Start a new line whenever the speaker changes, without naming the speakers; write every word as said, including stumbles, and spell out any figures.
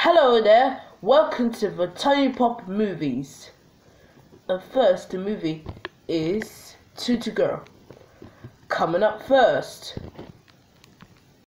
Hello there, welcome to the Tiny Pop Movies. And first, the movie is Tutu Girl. Coming up first.